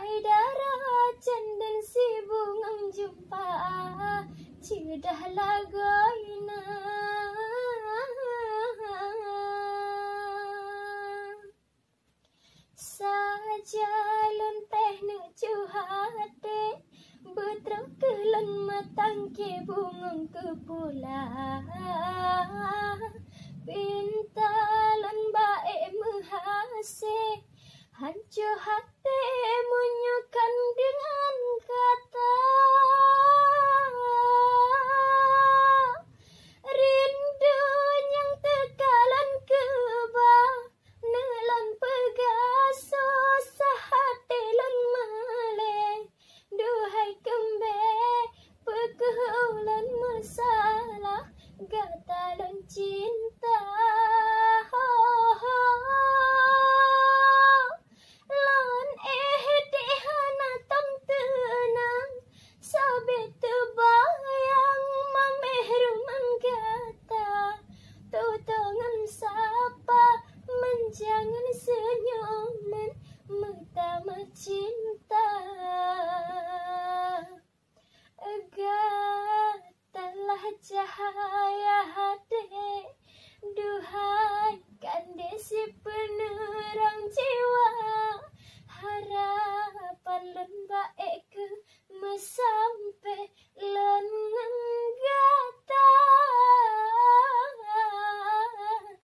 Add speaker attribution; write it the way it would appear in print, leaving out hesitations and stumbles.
Speaker 1: darah dan si bungang jumpa Cidah lagoina Sajalon teh nuju hati Betrok kelon matang ke bungang ke pula Pintalan baik menghasih Hancur hati menyukan dengan kata